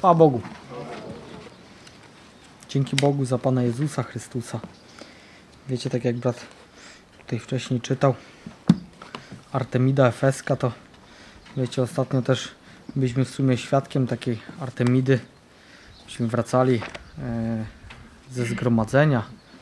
Chwała Bogu. Dzięki Bogu za Pana Jezusa Chrystusa. Wiecie, tak jak brat tutaj wcześniej czytał, Artemida Efeska, to wiecie, ostatnio też byliśmy w sumie świadkiem takiej Artemidy. Myśmy wracali ze zgromadzenia.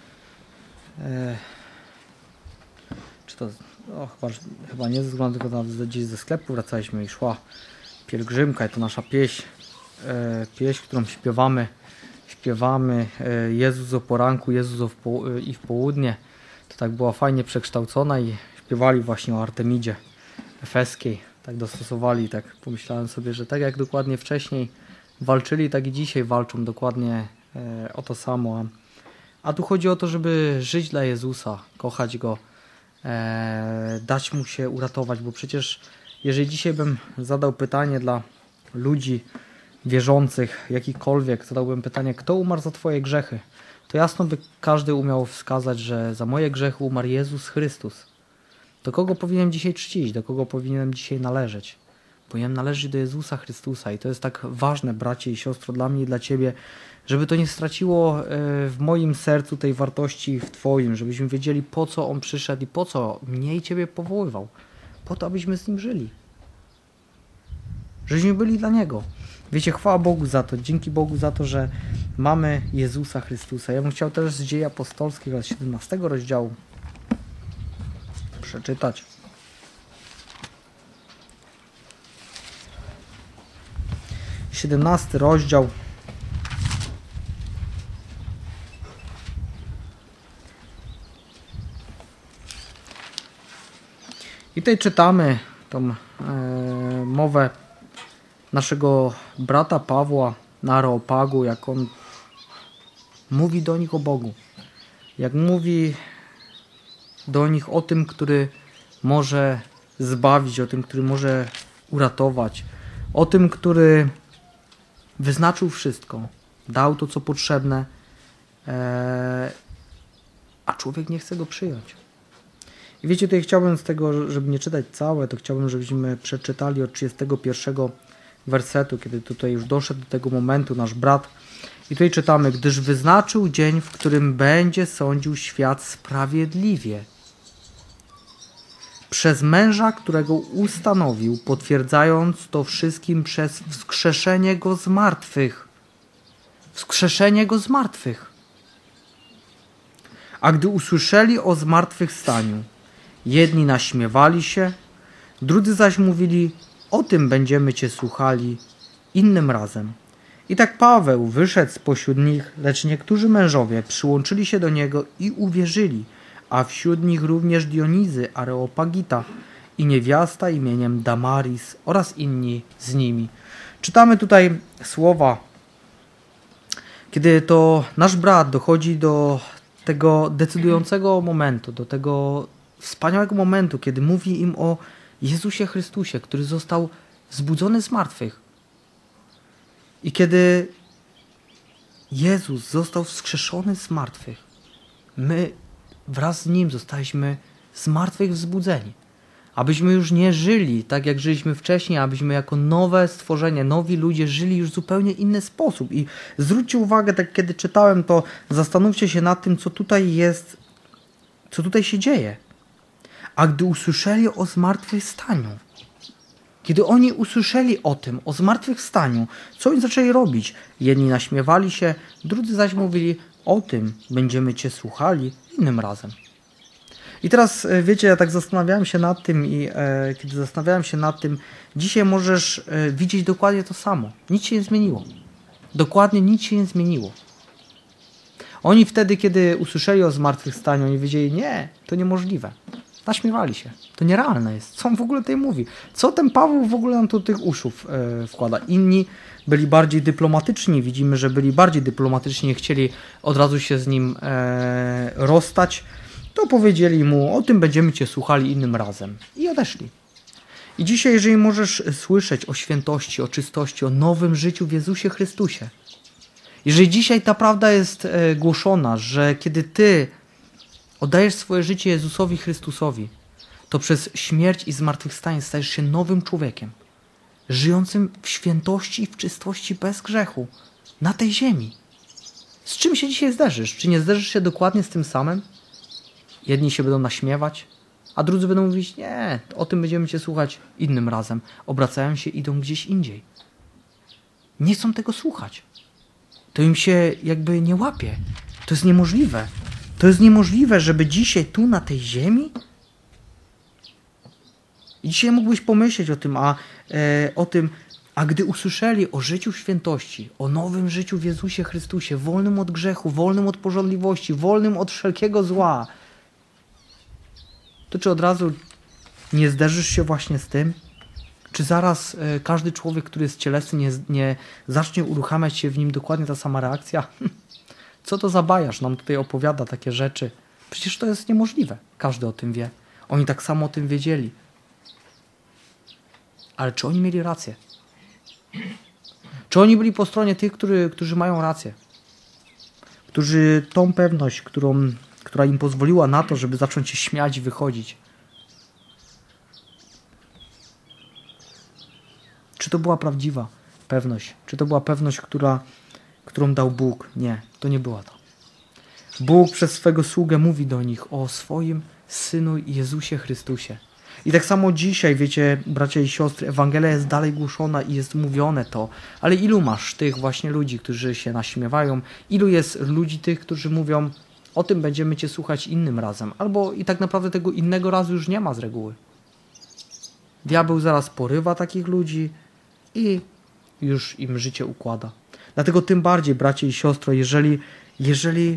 Czy to chyba nie ze zgromadzenia, tylko nawet gdzieś ze sklepu wracaliśmy i szła pielgrzymka i to nasza pieśń, którą śpiewamy. Śpiewamy Jezus o poranku, Jezus i w południe. To tak była fajnie przekształcona i śpiewali właśnie o Artemidzie Efeskiej. Tak dostosowali, tak pomyślałem sobie, że tak jak dokładnie wcześniej walczyli, tak i dzisiaj walczą dokładnie o to samo. A tu chodzi o to, żeby żyć dla Jezusa, kochać Go, dać Mu się uratować, bo przecież jeżeli dzisiaj bym zadał pytanie dla ludzi wierzących, jakikolwiek, zadałbym pytanie, kto umarł za Twoje grzechy, to jasno by każdy umiał wskazać, że za moje grzechy umarł Jezus Chrystus. Do kogo powinienem dzisiaj czcić? Do kogo powinienem dzisiaj należeć? Powinienem należeć do Jezusa Chrystusa i to jest tak ważne, bracie i siostro, dla mnie i dla Ciebie, żeby to nie straciło w moim sercu tej wartości w Twoim, żebyśmy wiedzieli, po co On przyszedł i po co mnie i Ciebie powoływał. Po to, abyśmy z Nim żyli. Żebyśmy byli dla Niego. Wiecie, chwała Bogu za to, dzięki Bogu za to, że mamy Jezusa Chrystusa. Ja bym chciał też z Dziei Apostolskich z 17 rozdziału przeczytać. XVII rozdział. I tutaj czytamy tą mowę naszego brata Pawła na Areopagu, jak on mówi do nich o Bogu. Jak mówi do nich o tym, który może zbawić, o tym, który może uratować, o tym, który wyznaczył wszystko, dał to, co potrzebne, a człowiek nie chce go przyjąć. I wiecie, tutaj chciałbym z tego, żeby nie czytać całe, to chciałbym, żebyśmy przeczytali od 31 wersetu, kiedy tutaj już doszedł do tego momentu nasz brat. I tutaj czytamy, gdyż wyznaczył dzień, w którym będzie sądził świat sprawiedliwie. Przez męża, którego ustanowił, potwierdzając to wszystkim przez wskrzeszenie go z martwych. Wskrzeszenie go z martwych. A gdy usłyszeli o zmartwychwstaniu, jedni naśmiewali się, drudzy zaś mówili, o tym będziemy Cię słuchali innym razem. I tak Paweł wyszedł spośród nich, lecz niektórzy mężowie przyłączyli się do niego i uwierzyli, a wśród nich również Dionizy Areopagita i niewiasta imieniem Damaris oraz inni z nimi. Czytamy tutaj słowa, kiedy to nasz brat dochodzi do tego decydującego momentu, do tego wspaniałego momentu, kiedy mówi im o Jezusie Chrystusie, który został wzbudzony z martwych. I kiedy Jezus został wskrzeszony z martwych, my wraz z Nim zostaliśmy z martwych wzbudzeni. Abyśmy już nie żyli tak, jak żyliśmy wcześniej, abyśmy jako nowe stworzenie, nowi ludzie żyli już w zupełnie inny sposób. I zwróćcie uwagę, tak kiedy czytałem to, zastanówcie się nad tym, co tutaj jest, co tutaj się dzieje. A gdy usłyszeli o zmartwychwstaniu, kiedy oni usłyszeli o tym, o zmartwychwstaniu, co oni zaczęli robić? Jedni naśmiewali się, drudzy zaś mówili, o tym będziemy Cię słuchali innym razem. I teraz, wiecie, ja tak zastanawiałem się nad tym i kiedy zastanawiałem się nad tym, dzisiaj możesz widzieć dokładnie to samo. Nic się nie zmieniło. Dokładnie nic się nie zmieniło. Oni wtedy, kiedy usłyszeli o zmartwychwstaniu, oni wiedzieli, nie, to niemożliwe. Naśmiewali się. To nierealne jest. Co on w ogóle tutaj mówi? Co ten Paweł w ogóle nam tu tych uszów wkłada? Inni byli bardziej dyplomatyczni. Widzimy, że byli bardziej dyplomatyczni, chcieli od razu się z nim rozstać. To powiedzieli mu, o tym będziemy Cię słuchali innym razem. I odeszli. I dzisiaj, jeżeli możesz słyszeć o świętości, o czystości, o nowym życiu w Jezusie Chrystusie, jeżeli dzisiaj ta prawda jest głoszona, że kiedy Ty oddajesz swoje życie Jezusowi Chrystusowi, to przez śmierć i zmartwychwstanie stajesz się nowym człowiekiem. żyjącym w świętości i w czystości bez grzechu na tej ziemi. Z czym się dzisiaj zderzysz? Czy nie zderzysz się dokładnie z tym samym? Jedni się będą naśmiewać, a drudzy będą mówić, nie, o tym będziemy cię słuchać innym razem. Obracają się, idą gdzieś indziej. Nie chcą tego słuchać. To im się jakby nie łapie. To jest niemożliwe. To jest niemożliwe, żeby dzisiaj tu na tej ziemi. I dzisiaj mógłbyś pomyśleć o tym, a gdy usłyszeli o życiu w świętości, o nowym życiu w Jezusie Chrystusie, wolnym od grzechu, wolnym od pożądliwości, wolnym od wszelkiego zła, to czy od razu nie zderzysz się właśnie z tym? Czy zaraz każdy człowiek, który jest cielesny, nie zacznie uruchamiać się w nim dokładnie ta sama reakcja? Co to za bajarz nam tutaj opowiada takie rzeczy? Przecież to jest niemożliwe. Każdy o tym wie. Oni tak samo o tym wiedzieli. Ale czy oni mieli rację? Czy oni byli po stronie tych, którzy mają rację? Którzy tą pewność, która im pozwoliła na to, żeby zacząć się śmiać i wychodzić. Czy to była prawdziwa pewność? Czy to była pewność, którą dał Bóg? Nie, to nie była to. Bóg przez swego sługę mówi do nich o swoim Synu Jezusie Chrystusie. I tak samo dzisiaj, wiecie, bracia i siostry, Ewangelia jest dalej głoszona i jest mówione to. Ale ilu masz tych właśnie ludzi, którzy się naśmiewają? Ilu jest ludzi tych, którzy mówią, o tym będziemy cię słuchać innym razem? Albo i tak naprawdę tego innego razu już nie ma z reguły. Diabeł zaraz porywa takich ludzi i już im życie układa. Dlatego tym bardziej, bracie i siostro, jeżeli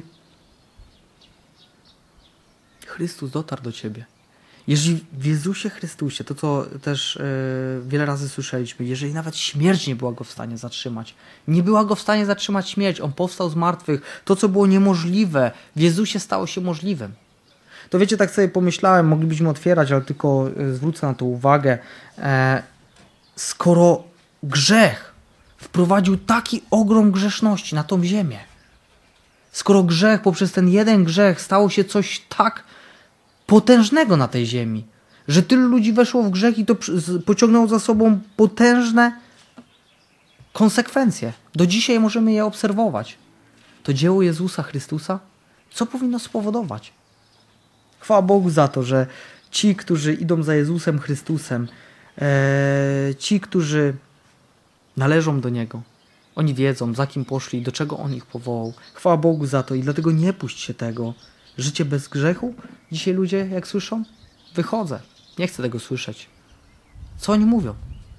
Chrystus dotarł do ciebie, jeżeli w Jezusie Chrystusie, to co też wiele razy słyszeliśmy, jeżeli nawet śmierć nie była go w stanie zatrzymać, nie była go w stanie zatrzymać śmierć, on powstał z martwych, to co było niemożliwe, w Jezusie stało się możliwym. To wiecie, tak sobie pomyślałem, moglibyśmy otwierać, ale tylko zwrócę na to uwagę, skoro grzech wprowadził taki ogrom grzeszności na tą ziemię, skoro grzech poprzez ten jeden grzech stało się coś tak potężnego na tej ziemi, że tylu ludzi weszło w grzech i to pociągnęło za sobą potężne konsekwencje. Do dzisiaj możemy je obserwować. To dzieło Jezusa Chrystusa, co powinno spowodować? Chwała Bogu za to, że ci, którzy idą za Jezusem Chrystusem, ci, którzy należą do Niego, oni wiedzą, za kim poszli, do czego On ich powołał. Chwała Bogu za to i dlatego nie puść się tego. Życie bez grzechu? Dzisiaj ludzie, jak słyszą? Wychodzę. Nie chcę tego słyszeć. Co oni mówią?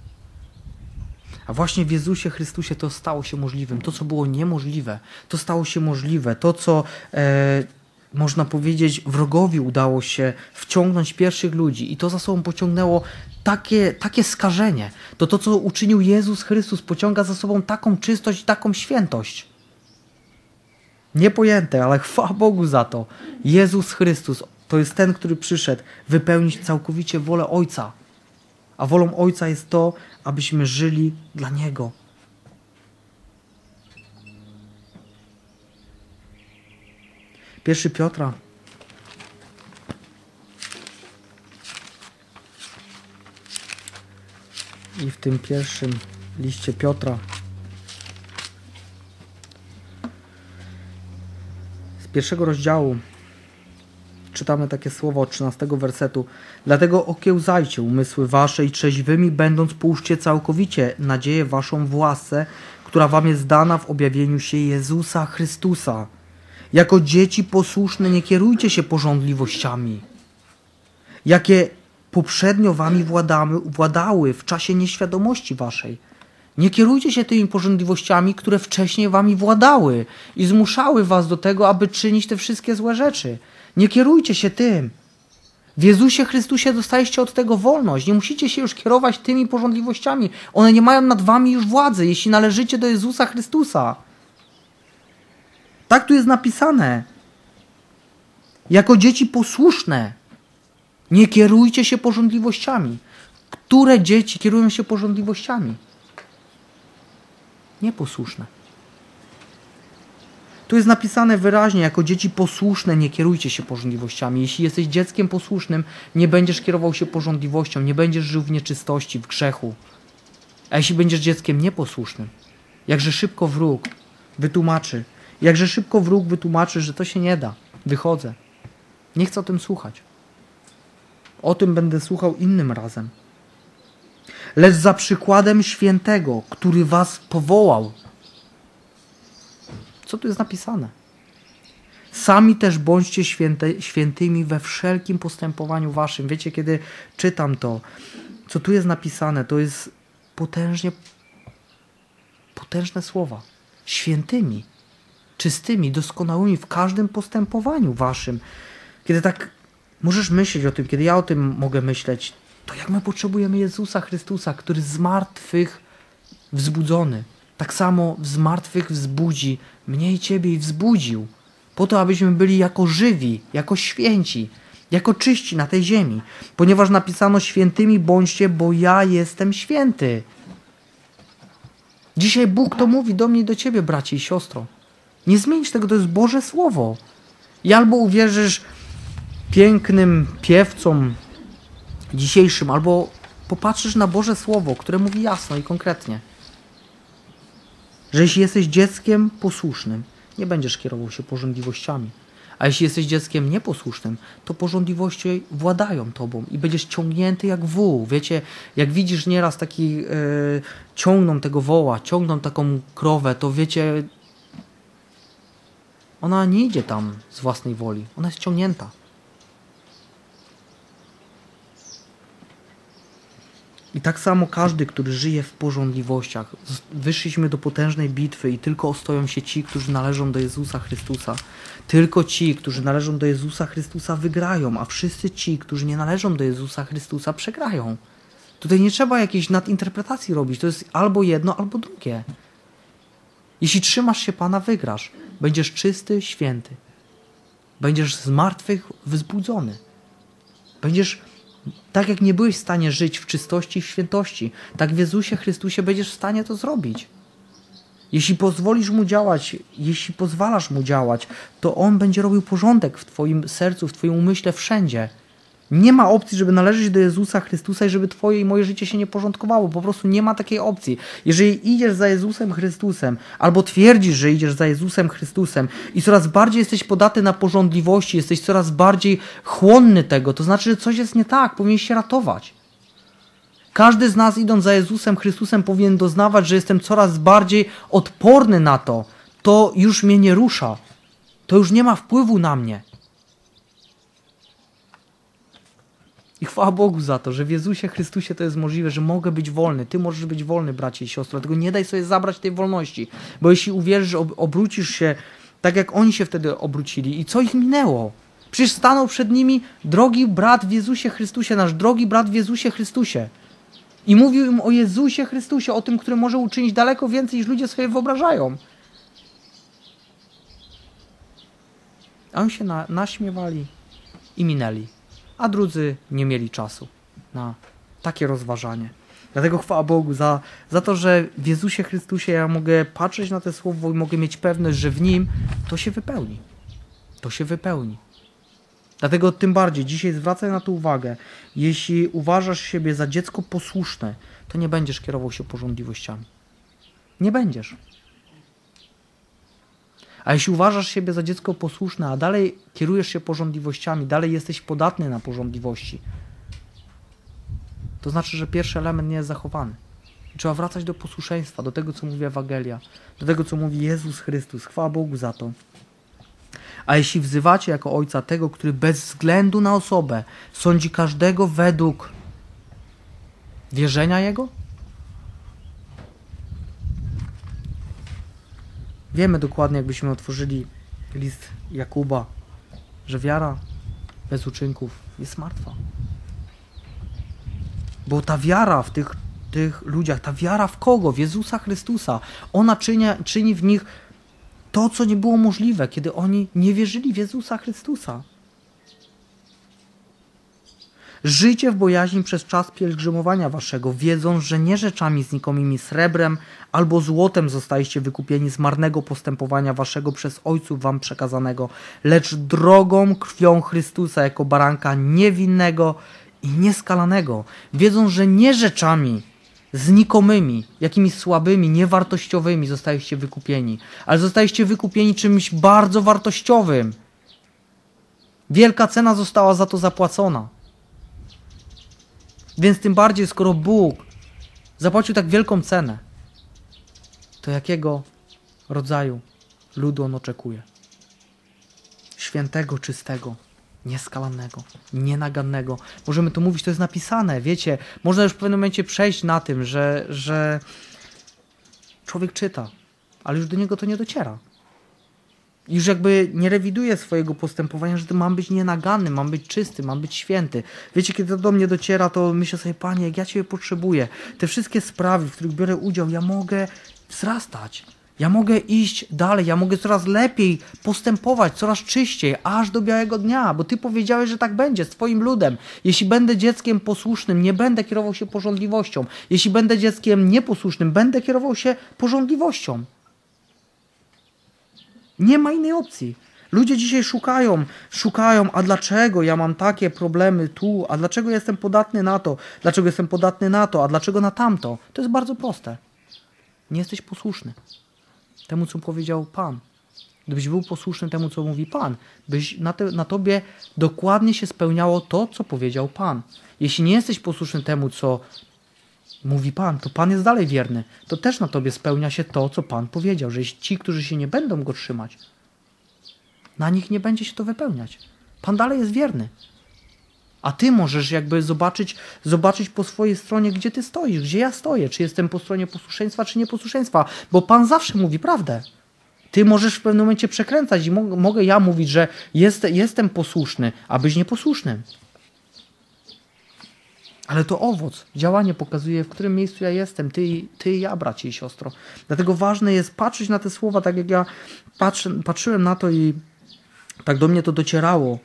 A właśnie w Jezusie Chrystusie to stało się możliwym. To, co było niemożliwe, to stało się możliwe. To, co można powiedzieć, wrogowi udało się wciągnąć pierwszych ludzi i to za sobą pociągnęło takie skażenie. To, co uczynił Jezus Chrystus, pociąga za sobą taką czystość i taką świętość. Niepojęte, ale chwała Bogu za to. Jezus Chrystus to jest ten, który przyszedł wypełnić całkowicie wolę Ojca. A wolą Ojca jest to, abyśmy żyli dla Niego. Pierwszy Piotra. I w tym pierwszym liście Piotra z pierwszego rozdziału czytamy takie słowa od 13 wersetu. Dlatego okiełzajcie umysły wasze i trzeźwymi będąc połóżcie całkowicie nadzieję waszą w łasce, która wam jest dana w objawieniu się Jezusa Chrystusa. Jako dzieci posłuszne nie kierujcie się pożądliwościami, jakie poprzednio wami władały w czasie nieświadomości waszej. Nie kierujcie się tymi pożądliwościami, które wcześniej wami władały i zmuszały was do tego, aby czynić te wszystkie złe rzeczy. Nie kierujcie się tym. W Jezusie Chrystusie dostaliście od tego wolność. Nie musicie się już kierować tymi pożądliwościami. One nie mają nad wami już władzy, jeśli należycie do Jezusa Chrystusa. Tak tu jest napisane. Jako dzieci posłuszne. Nie kierujcie się pożądliwościami. Które dzieci kierują się pożądliwościami? Nieposłuszne. Tu jest napisane wyraźnie, jako dzieci posłuszne nie kierujcie się pożądliwościami. Jeśli jesteś dzieckiem posłusznym, nie będziesz kierował się pożądliwością, nie będziesz żył w nieczystości, w grzechu. A jeśli będziesz dzieckiem nieposłusznym, jakże szybko wróg wytłumaczy, że to się nie da. Wychodzę. Nie chcę o tym słuchać. O tym będę słuchał innym razem. Lecz za przykładem świętego, który was powołał. Co tu jest napisane? Sami też bądźcie świętymi we wszelkim postępowaniu waszym. Wiecie, kiedy czytam to, co tu jest napisane, to jest potężne słowa. Świętymi, czystymi, doskonałymi w każdym postępowaniu waszym. Kiedy tak możesz myśleć o tym, kiedy ja o tym mogę myśleć, to jak my potrzebujemy Jezusa Chrystusa, który z martwych wzbudzony, tak samo z martwych wzbudzi mnie i ciebie i wzbudził, po to, abyśmy byli jako żywi, jako święci, jako czyści na tej ziemi. Ponieważ napisano: świętymi bądźcie, bo ja jestem święty. Dzisiaj Bóg to mówi do mnie i do ciebie, bracie i siostro. Nie zmienisz tego, to jest Boże Słowo. I albo uwierzysz pięknym piewcom dzisiejszym, albo popatrzysz na Boże Słowo, które mówi jasno i konkretnie, że jeśli jesteś dzieckiem posłusznym, nie będziesz kierował się pożądliwościami. A jeśli jesteś dzieckiem nieposłusznym, to pożądliwości władają tobą i będziesz ciągnięty jak wół. Wiecie, jak widzisz nieraz taki ciągną tego woła, ciągną taką krowę, to wiecie, ona nie idzie tam z własnej woli. Ona jest ciągnięta. I tak samo każdy, który żyje w pożądliwościach. Wyszliśmy do potężnej bitwy i tylko ostoją się ci, którzy należą do Jezusa Chrystusa. Tylko ci, którzy należą do Jezusa Chrystusa, wygrają, a wszyscy ci, którzy nie należą do Jezusa Chrystusa, przegrają. Tutaj nie trzeba jakiejś nadinterpretacji robić. To jest albo jedno, albo drugie. Jeśli trzymasz się Pana, wygrasz. Będziesz czysty, święty. Będziesz z martwych wzbudzony. Będziesz, tak jak nie byłeś w stanie żyć w czystości i w świętości, tak w Jezusie Chrystusie będziesz w stanie to zrobić. Jeśli pozwolisz Mu działać, jeśli pozwalasz Mu działać, to On będzie robił porządek w twoim sercu, w twoim umyśle, wszędzie. Nie ma opcji, żeby należeć do Jezusa Chrystusa i żeby twoje i moje życie się nie porządkowało. Po prostu nie ma takiej opcji. Jeżeli idziesz za Jezusem Chrystusem, albo twierdzisz, że idziesz za Jezusem Chrystusem i coraz bardziej jesteś podatny na pożądliwości, jesteś coraz bardziej chłonny tego, to znaczy, że coś jest nie tak, powinieneś się ratować. Każdy z nas, idąc za Jezusem Chrystusem, powinien doznawać, że jestem coraz bardziej odporny na to. To już mnie nie rusza. To już nie ma wpływu na mnie. I chwała Bogu za to, że w Jezusie Chrystusie to jest możliwe, że mogę być wolny. Ty możesz być wolny, bracie i siostry. Dlatego nie daj sobie zabrać tej wolności. Bo jeśli uwierzysz, obrócisz się tak, jak oni się wtedy obrócili. I co ich minęło? Przecież stanął przed nimi drogi brat w Jezusie Chrystusie, nasz drogi brat w Jezusie Chrystusie. I mówił im o Jezusie Chrystusie, o tym, który może uczynić daleko więcej, niż ludzie sobie wyobrażają. A oni się naśmiewali i minęli. A drudzy nie mieli czasu na takie rozważanie. Dlatego chwała Bogu za to, że w Jezusie Chrystusie ja mogę patrzeć na to słowo i mogę mieć pewność, że w Nim to się wypełni. To się wypełni. Dlatego tym bardziej dzisiaj zwracaj na to uwagę. Jeśli uważasz siebie za dziecko posłuszne, to nie będziesz kierował się pożądliwościami. Nie będziesz. A jeśli uważasz siebie za dziecko posłuszne, a dalej kierujesz się pożądliwościami, dalej jesteś podatny na pożądliwości, to znaczy, że pierwszy element nie jest zachowany. Trzeba wracać do posłuszeństwa, do tego, co mówi Ewangelia, do tego, co mówi Jezus Chrystus. Chwała Bogu za to. A jeśli wzywacie jako Ojca tego, który bez względu na osobę sądzi każdego według wierzenia Jego? Wiemy dokładnie, jakbyśmy otworzyli list Jakuba, że wiara bez uczynków jest martwa. Bo ta wiara w tych ludziach, ta wiara w kogo? W Jezusa Chrystusa. Ona czyni w nich to, co nie było możliwe, kiedy oni nie wierzyli w Jezusa Chrystusa. Żyjcie w bojaźni przez czas pielgrzymowania waszego, wiedząc, że nie rzeczami znikomymi, srebrem albo złotem zostaliście wykupieni z marnego postępowania waszego przez ojców wam przekazanego, lecz drogą krwią Chrystusa jako baranka niewinnego i nieskalanego, wiedząc, że nie rzeczami znikomymi, jakimiś słabymi, niewartościowymi zostaliście wykupieni. Ale zostaliście wykupieni czymś bardzo wartościowym. Wielka cena została za to zapłacona. Więc tym bardziej, skoro Bóg zapłacił tak wielką cenę, to jakiego rodzaju ludu On oczekuje? Świętego, czystego, nieskalanego, nienagannego. Możemy to mówić, to jest napisane, wiecie. Można już w pewnym momencie przejść na tym, że człowiek czyta, ale już do niego to nie dociera. Już jakby nie rewiduje swojego postępowania, że to mam być nienaganny, mam być czysty, mam być święty. Wiecie, kiedy to do mnie dociera, to myślę sobie, Panie, jak ja Ciebie potrzebuję. Te wszystkie sprawy, w których biorę udział, ja mogę wzrastać. Ja mogę iść dalej, ja mogę coraz lepiej postępować, coraz czyściej, aż do białego dnia, bo Ty powiedziałeś, że tak będzie z Twoim ludem. Jeśli będę dzieckiem posłusznym, nie będę kierował się pożądliwością. Jeśli będę dzieckiem nieposłusznym, będę kierował się pożądliwością. Nie ma innej opcji. Ludzie dzisiaj szukają, a dlaczego ja mam takie problemy tu, a dlaczego jestem podatny na to, dlaczego jestem podatny na to, a dlaczego na tamto. To jest bardzo proste. Nie jesteś posłuszny temu, co powiedział Pan. Gdybyś był posłuszny temu, co mówi Pan, byś na tobie dokładnie się spełniało to, co powiedział Pan. Jeśli nie jesteś posłuszny temu, co mówi Pan, to Pan jest dalej wierny. To też na tobie spełnia się to, co Pan powiedział, że ci, którzy się nie będą Go trzymać, na nich nie będzie się to wypełniać. Pan dalej jest wierny. A ty możesz jakby zobaczyć po swojej stronie, gdzie ty stoisz, gdzie ja stoję, czy jestem po stronie posłuszeństwa, czy nieposłuszeństwa, bo Pan zawsze mówi prawdę. Ty możesz w pewnym momencie przekręcać i mogę ja mówić, że jestem posłuszny, a być nieposłusznym. Ale to owoc, działanie pokazuje, w którym miejscu ja jestem, ty i ja, bracie i siostro. Dlatego ważne jest patrzeć na te słowa, tak jak ja patrzyłem na to i tak do mnie to docierało.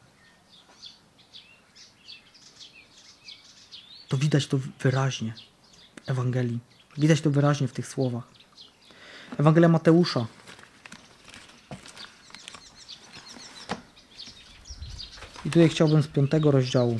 To widać to wyraźnie w Ewangelii. Widać to wyraźnie w tych słowach. Ewangelia Mateusza. I tutaj chciałbym z 5 rozdziału.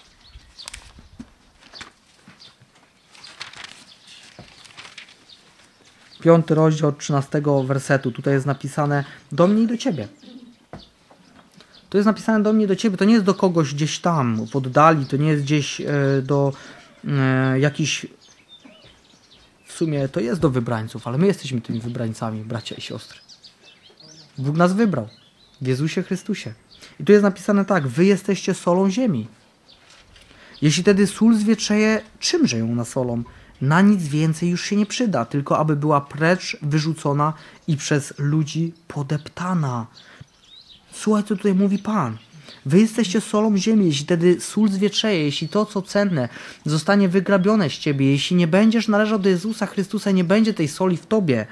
5 rozdział od 13 wersetu. Tutaj jest napisane do mnie i do ciebie. To jest napisane do mnie i do ciebie. To nie jest do kogoś gdzieś tam w oddali. To nie jest gdzieś do jakichś... W sumie to jest do wybrańców, ale my jesteśmy tymi wybrańcami, bracia i siostry. Bóg nas wybrał w Jezusie Chrystusie. I tu jest napisane tak. Wy jesteście solą ziemi. Jeśli tedy sól zwietrzeje, czymże ją nasolą? Na nic więcej już się nie przyda, tylko aby była precz wyrzucona i przez ludzi podeptana. Słuchaj, co tutaj mówi Pan. Wy jesteście solą ziemi, jeśli tedy sól zwietrzeje, jeśli to, co cenne, zostanie wygrabione z ciebie, jeśli nie będziesz należał do Jezusa Chrystusa, nie będzie tej soli w tobie.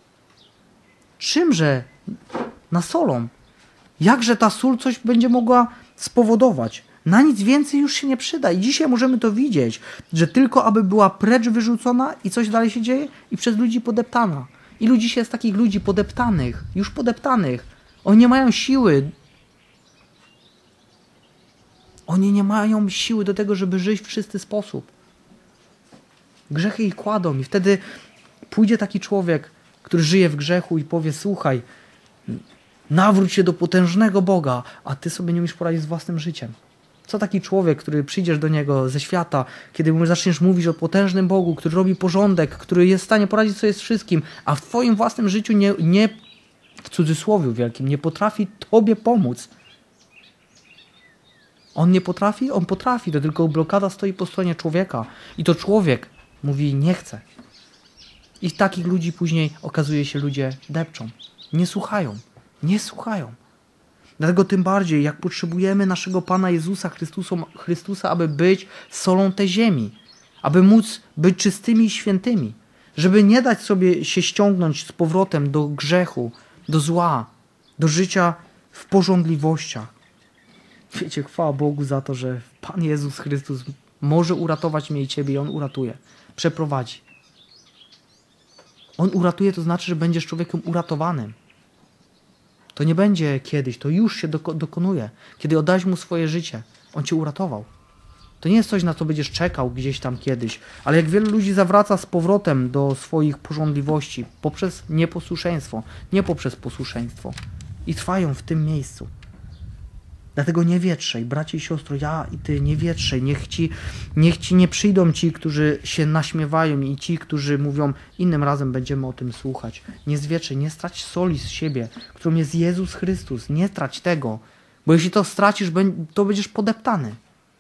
Czymże nasolą? Jakże ta sól coś będzie mogła spowodować? Na nic więcej już się nie przyda. I dzisiaj możemy to widzieć, że tylko aby była precz wyrzucona i coś dalej się dzieje i przez ludzi podeptana. Ilu dzisiaj jest takich ludzi podeptanych, już podeptanych. Oni nie mają siły. Oni nie mają siły do tego, żeby żyć w czysty sposób. Grzechy ich kładą i wtedy pójdzie taki człowiek, który żyje w grzechu i powie, słuchaj, nawróć się do potężnego Boga, a ty sobie nie umiesz poradzić z własnym życiem. Co taki człowiek, który przyjdziesz do niego ze świata, kiedy mu zaczniesz mówić o potężnym Bogu, który robi porządek, który jest w stanie poradzić sobie z wszystkim, a w twoim własnym życiu nie w cudzysłowiu wielkim, nie potrafi tobie pomóc. On nie potrafi? On potrafi, to tylko blokada stoi po stronie człowieka. I to człowiek mówi, nie chcę. I takich ludzi później okazuje się, ludzie depczą. Nie słuchają. Dlatego tym bardziej, jak potrzebujemy naszego Pana Jezusa Chrystusa, aby być solą tej ziemi, aby móc być czystymi i świętymi, żeby nie dać sobie się ściągnąć z powrotem do grzechu, do zła, do życia w pożądliwościach. Wiecie, chwała Bogu za to, że Pan Jezus Chrystus może uratować mnie i ciebie i On uratuje, przeprowadzi. On uratuje, to znaczy, że będziesz człowiekiem uratowanym. To nie będzie kiedyś, to już się dokonuje. Kiedy oddałeś Mu swoje życie, On cię uratował. To nie jest coś, na co będziesz czekał gdzieś tam kiedyś. Ale jak wielu ludzi zawraca z powrotem do swoich pożądliwości poprzez nieposłuszeństwo, nie poprzez posłuszeństwo. I trwają w tym miejscu. Dlatego nie wietrzej, bracie i siostro, ja i ty, nie wietrzej. Niech ci nie przyjdą ci, którzy się naśmiewają i ci, którzy mówią, innym razem będziemy o tym słuchać. Nie zwietrzej, nie strać soli z siebie, którą jest Jezus Chrystus. Nie trać tego, bo jeśli to stracisz, to będziesz podeptany.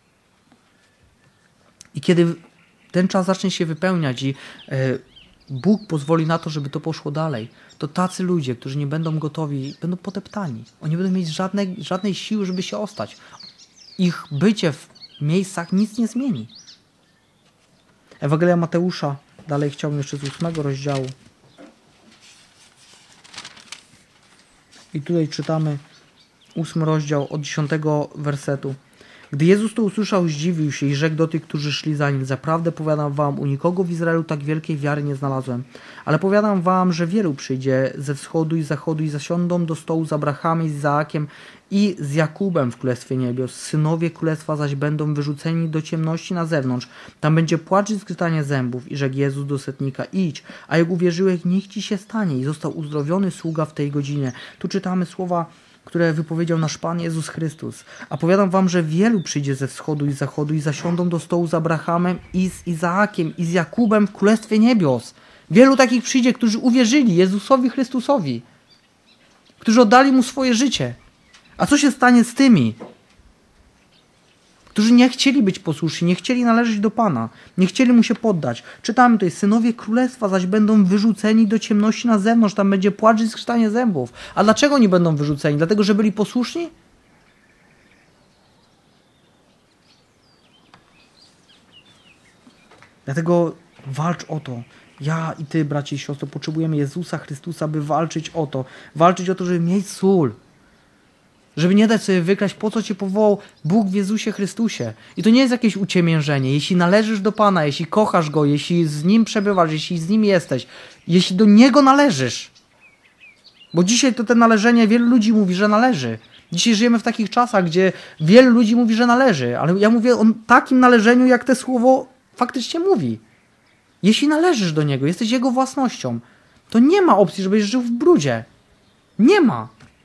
I kiedy ten czas zacznie się wypełniać i Bóg pozwoli na to, żeby to poszło dalej, to tacy ludzie, którzy nie będą gotowi, będą poteptani. Oni będą mieć żadnej siły, żeby się ostać. Ich bycie w miejscach nic nie zmieni. Ewangelia Mateusza, dalej chciałbym jeszcze z 8 rozdziału. I tutaj czytamy 8 rozdział od 10 wersetu. Gdy Jezus to usłyszał, zdziwił się i rzekł do tych, którzy szli za nim: zaprawdę powiadam wam, u nikogo w Izraelu tak wielkiej wiary nie znalazłem. Ale powiadam wam, że wielu przyjdzie ze wschodu i zachodu i zasiądą do stołu z Abrahamem, z Izaakiem i z Jakubem w Królestwie Niebios. Synowie Królestwa zaś będą wyrzuceni do ciemności na zewnątrz. Tam będzie płacz i skrytanie zębów. I rzekł Jezus do setnika: idź, a jak uwierzyłeś, niech ci się stanie. I został uzdrowiony sługa w tej godzinie. Tu czytamy słowa, które wypowiedział nasz Pan Jezus Chrystus. A powiadam wam, że wielu przyjdzie ze wschodu i zachodu i zasiądą do stołu z Abrahamem i z Izaakiem i z Jakubem w Królestwie Niebios. Wielu takich przyjdzie, którzy uwierzyli Jezusowi Chrystusowi, którzy oddali Mu swoje życie. A co się stanie z tymi, którzy nie chcieli być posłuszni, nie chcieli należeć do Pana, nie chcieli Mu się poddać? Czytamy tutaj: synowie Królestwa zaś będą wyrzuceni do ciemności na zewnątrz, tam będzie płacz i skrzytanie zębów. A dlaczego nie będą wyrzuceni? Dlatego, że byli posłuszni? Dlatego walcz o to. Ja i ty, bracie i siostro, potrzebujemy Jezusa Chrystusa, by walczyć o to. Walczyć o to, żeby mieć sól. Żeby nie dać sobie wykraść, po co cię powołał Bóg w Jezusie Chrystusie. I to nie jest jakieś uciemiężenie. Jeśli należysz do Pana, jeśli kochasz Go, jeśli z Nim przebywasz, jeśli z Nim jesteś, jeśli do Niego należysz. Bo dzisiaj to należenie, wielu ludzi mówi, że należy. Dzisiaj żyjemy w takich czasach, gdzie wielu ludzi mówi, że należy. Ale ja mówię o takim należeniu, jak to słowo faktycznie mówi. Jeśli należysz do Niego, jesteś Jego własnością, to nie ma opcji, żebyś żył w brudzie. Nie ma.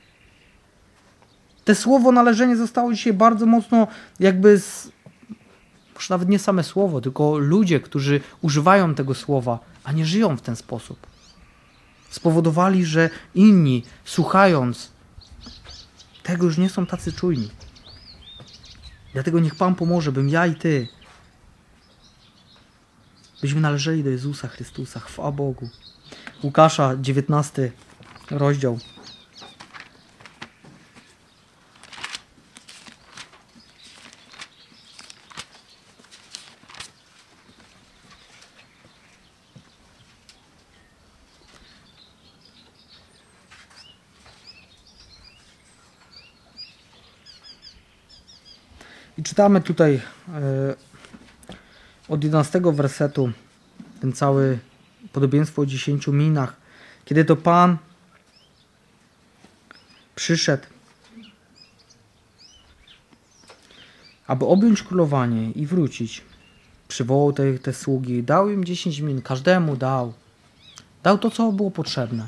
Te słowo należenie zostało dzisiaj bardzo mocno może nawet nie same słowo, tylko ludzie, którzy używają tego słowa, a nie żyją w ten sposób. Spowodowali, że inni, słuchając tego, już nie są tacy czujni. Dlatego niech Pan pomoże, bym ja i ty, byśmy należeli do Jezusa Chrystusa. Chwała Bogu. Łukasza, 19 rozdział. I czytamy tutaj od 11 wersetu ten cały podobieństwo o 10 minach. Kiedy to Pan przyszedł, aby objąć królowanie i wrócić, przywołał te sługi, dał im 10 min, każdemu dał. Dał to, co było potrzebne.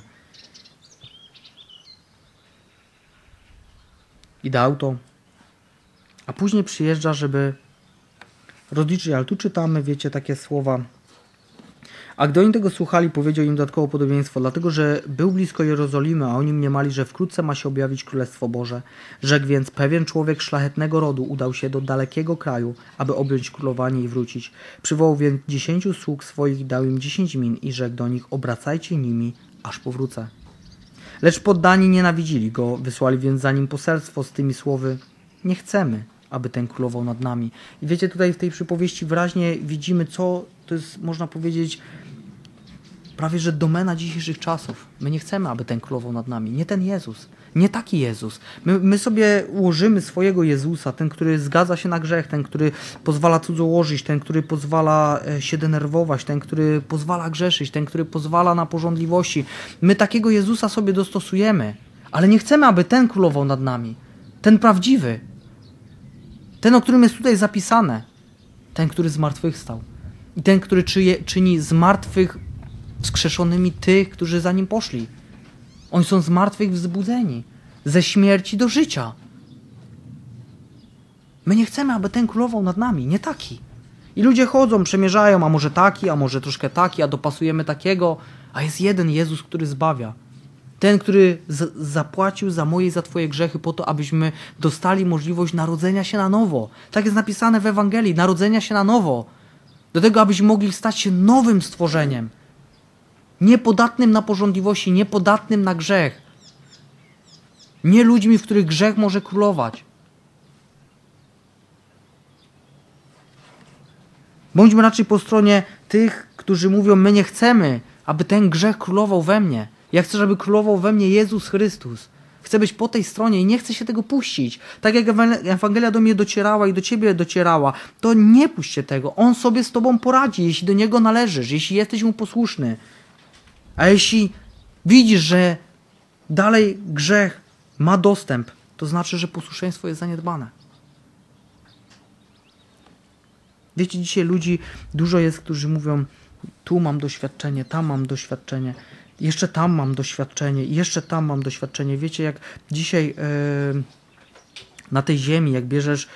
I dał to. A później przyjeżdża, żeby rozliczyć. Ale tu czytamy, wiecie, takie słowa. A gdy oni tego słuchali, powiedział im dodatkowo podobieństwo, dlatego że był blisko Jerozolimy, a oni mniemali, że wkrótce ma się objawić Królestwo Boże. Rzekł więc: pewien człowiek szlachetnego rodu udał się do dalekiego kraju, aby objąć królowanie i wrócić. Przywołał więc 10 sług swoich, dał im 10 min i rzekł do nich: obracajcie nimi, aż powrócę. Lecz poddani nienawidzili go, wysłali więc za nim poselstwo z tymi słowy: nie chcemy, aby ten królował nad nami. I wiecie, tutaj w tej przypowieści wyraźnie widzimy, co to jest, można powiedzieć, prawie że domena dzisiejszych czasów. My nie chcemy, aby ten królował nad nami. Nie ten Jezus. Nie taki Jezus. My sobie ułożymy swojego Jezusa, ten, który zgadza się na grzech, ten, który pozwala cudzołożyć, ten, który pozwala się denerwować, ten, który pozwala grzeszyć, ten, który pozwala na pożądliwości. My takiego Jezusa sobie dostosujemy, ale nie chcemy, aby ten królował nad nami. Ten prawdziwy. Ten, o którym jest tutaj zapisane. Ten, który zmartwychwstał. I ten, który czyni z martwych wskrzeszonymi tych, którzy za Nim poszli. Oni są z martwych wzbudzeni. Ze śmierci do życia. My nie chcemy, aby ten królował nad nami. Nie taki. I ludzie chodzą, przemierzają, a może taki, a może troszkę taki, a dopasujemy takiego. A jest jeden Jezus, który zbawia. Ten, który zapłacił za moje i za twoje grzechy po to, abyśmy dostali możliwość narodzenia się na nowo. Tak jest napisane w Ewangelii. Narodzenia się na nowo. Do tego, abyśmy mogli stać się nowym stworzeniem. Niepodatnym na pożądliwości, niepodatnym na grzech. Nie ludźmi, w których grzech może królować. Bądźmy raczej po stronie tych, którzy mówią, my nie chcemy, aby ten grzech królował we mnie. Ja chcę, żeby królował we mnie Jezus Chrystus. Chcę być po tej stronie i nie chcę się tego puścić. Tak jak Ewangelia do mnie docierała i do ciebie docierała, to nie puść się tego. On sobie z tobą poradzi, jeśli do Niego należysz, jeśli jesteś Mu posłuszny. A jeśli widzisz, że dalej grzech ma dostęp, to znaczy, że posłuszeństwo jest zaniedbane. Wiecie, dzisiaj ludzi dużo jest, którzy mówią, tu mam doświadczenie, tam mam doświadczenie, jeszcze tam mam doświadczenie, jeszcze tam mam doświadczenie. Wiecie, jak dzisiaj na tej ziemi, jak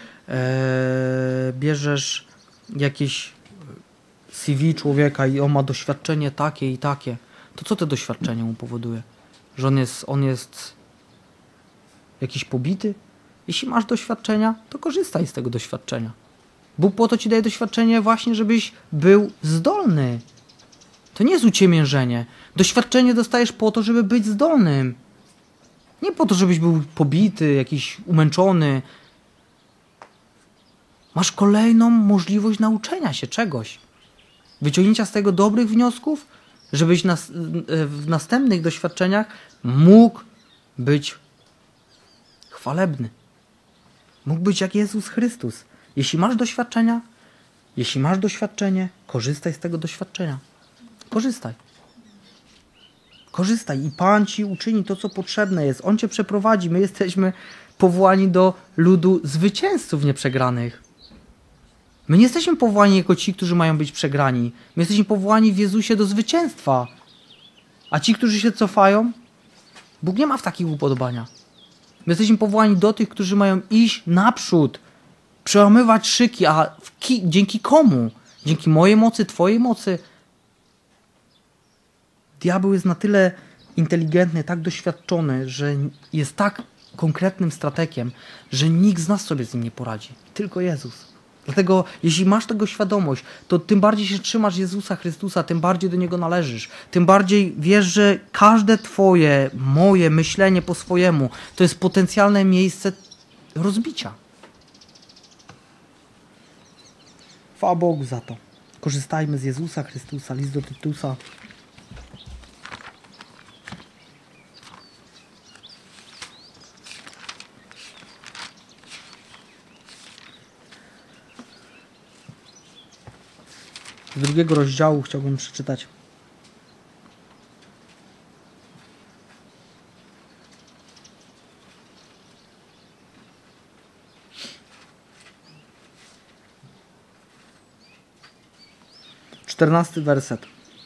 bierzesz jakieś CV człowieka i on ma doświadczenie takie i takie, to co to doświadczenie mu powoduje? Że on jest jakiś pobity? Jeśli masz doświadczenia, to korzystaj z tego doświadczenia. Bóg po to ci daje doświadczenie właśnie, żebyś był zdolny. To nie jest uciemiężenie. Doświadczenie dostajesz po to, żeby być zdolnym. Nie po to, żebyś był pobity, jakiś umęczony. Masz kolejną możliwość nauczenia się czegoś. Wyciągnięcia z tego dobrych wniosków, żebyś w następnych doświadczeniach mógł być chwalebny. Mógł być jak Jezus Chrystus. Jeśli masz doświadczenie, korzystaj z tego doświadczenia. Korzystaj. Korzystaj i Pan ci uczyni to, co potrzebne jest. On cię przeprowadzi. My jesteśmy powołani do ludu zwycięzców nieprzegranych. My nie jesteśmy powołani jako ci, którzy mają być przegrani. My jesteśmy powołani w Jezusie do zwycięstwa. A ci, którzy się cofają, Bóg nie ma w takich upodobania. My jesteśmy powołani do tych, którzy mają iść naprzód, przełamywać szyki, a dzięki komu? Dzięki mojej mocy, twojej mocy. Diabeł jest na tyle inteligentny, tak doświadczony, że jest tak konkretnym strategiem, że nikt z nas sobie z nim nie poradzi. Tylko Jezus. Dlatego, jeśli masz tego świadomość, to tym bardziej się trzymasz Jezusa Chrystusa, tym bardziej do Niego należysz. Tym bardziej wiesz, że każde twoje, moje myślenie po swojemu to jest potencjalne miejsce rozbicia. Chwała Bogu za to. Korzystajmy z Jezusa Chrystusa. List do Tytusa. Z 2 rozdziału chciałbym przeczytać. Czternasty werset.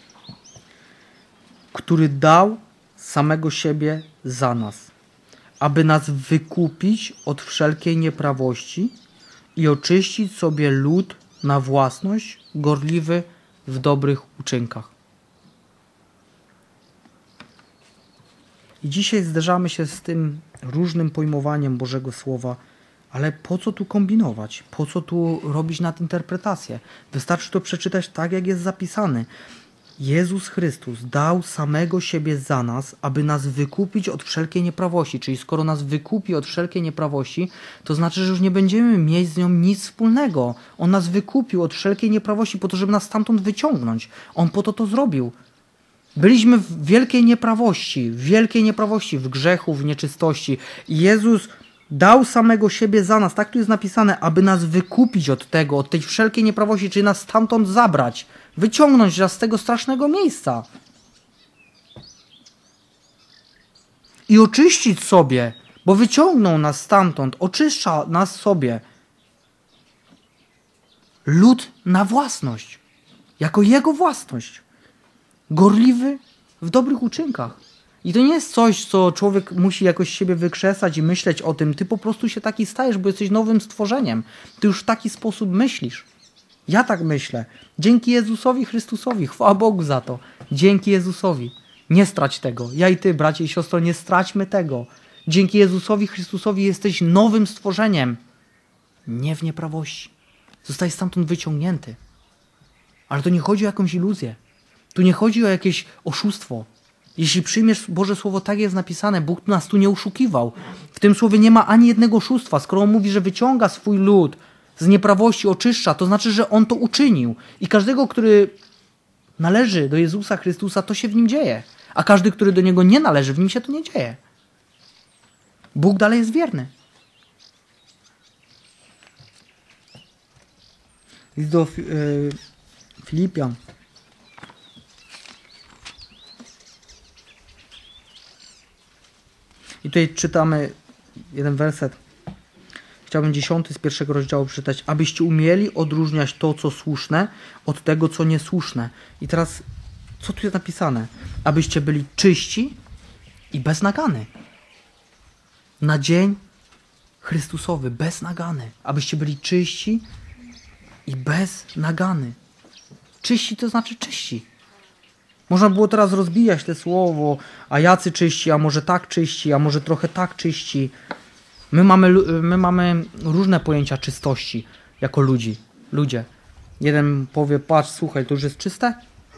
Który dał samego siebie za nas, aby nas wykupić od wszelkiej nieprawości i oczyścić sobie lud na własność, gorliwy w dobrych uczynkach. I dzisiaj zderzamy się z tym różnym pojmowaniem Bożego Słowa, ale po co tu kombinować? Po co tu robić nadinterpretację? Wystarczy to przeczytać tak, jak jest zapisane. Jezus Chrystus dał samego siebie za nas, aby nas wykupić od wszelkiej nieprawości. Czyli skoro nas wykupi od wszelkiej nieprawości, to znaczy, że już nie będziemy mieć z nią nic wspólnego. On nas wykupił od wszelkiej nieprawości po to, żeby nas stamtąd wyciągnąć. On po to zrobił. Byliśmy w wielkiej nieprawości, w grzechu, w nieczystości. I Jezus dał samego siebie za nas, tak tu jest napisane, aby nas wykupić od tego, od tej wszelkiej nieprawości, czyli nas stamtąd zabrać, wyciągnąć nas z tego strasznego miejsca. I oczyścić sobie, bo wyciągnął nas stamtąd, oczyszcza nas sobie. lud na własność, jako Jego własność. Gorliwy w dobrych uczynkach. I to nie jest coś, co człowiek musi jakoś siebie wykrzesać i myśleć o tym. Ty po prostu się taki stajesz, bo jesteś nowym stworzeniem. Ty już w taki sposób myślisz. Ja tak myślę. Dzięki Jezusowi Chrystusowi. Chwała Bogu za to. Dzięki Jezusowi. Nie strać tego. Ja i ty, bracie i siostro, nie straćmy tego. Dzięki Jezusowi Chrystusowi jesteś nowym stworzeniem. Nie w nieprawości. Zostajesz stamtąd wyciągnięty. Ale to nie chodzi o jakąś iluzję. Tu nie chodzi o jakieś oszustwo. Jeśli przyjmiesz Boże Słowo, tak jest napisane, Bóg nas tu nie oszukiwał. W tym słowie nie ma ani jednego oszustwa. Skoro On mówi, że wyciąga swój lud z nieprawości, oczyszcza, to znaczy, że On to uczynił. I każdego, który należy do Jezusa Chrystusa, to się w nim dzieje. A każdy, który do Niego nie należy, w nim się to nie dzieje. Bóg dalej jest wierny. List do Filipian. I tutaj czytamy jeden werset. Chciałbym 10 z 1 rozdziału przeczytać. Abyście umieli odróżniać to, co słuszne, od tego, co niesłuszne. I teraz, co tu jest napisane? Abyście byli czyści i bez nagany. Na dzień Chrystusowy, bez nagany. Abyście byli czyści i bez nagany. Czyści to znaczy czyści. Można było teraz rozbijać te słowo, a jacy czyści, a może tak czyści, a może trochę tak czyści. My mamy różne pojęcia czystości jako ludzie. Jeden powie, patrz, słuchaj, to już jest czyste?